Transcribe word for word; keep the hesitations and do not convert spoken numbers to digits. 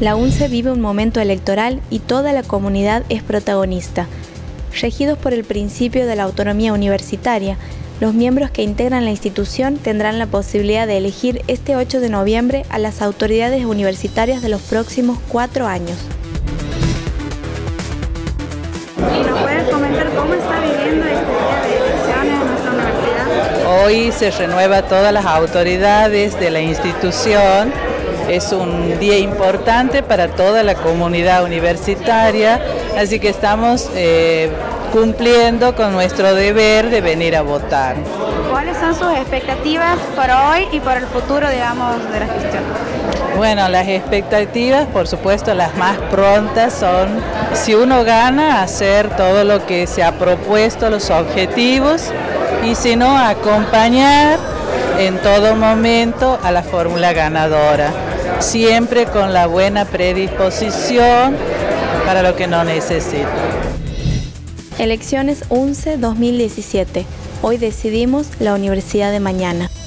La UNCE vive un momento electoral y toda la comunidad es protagonista. Regidos por el principio de la autonomía universitaria, los miembros que integran la institución tendrán la posibilidad de elegir este ocho de noviembre a las autoridades universitarias de los próximos cuatro años. ¿Y nos puedes comentar cómo está viviendo este día de elecciones en nuestra universidad? Hoy se renueva todas las autoridades de la institución. Es un día importante para toda la comunidad universitaria, así que estamos eh, cumpliendo con nuestro deber de venir a votar. ¿Cuáles son sus expectativas para hoy y para el futuro, digamos, de la gestión? Bueno, las expectativas, por supuesto, las más prontas son, si uno gana, hacer todo lo que se ha propuesto, los objetivos, y si no, acompañar en todo momento a la fórmula ganadora, siempre con la buena predisposición para lo que no necesita. Elecciones UNCE dos mil diecisiete. Hoy decidimos la universidad de mañana.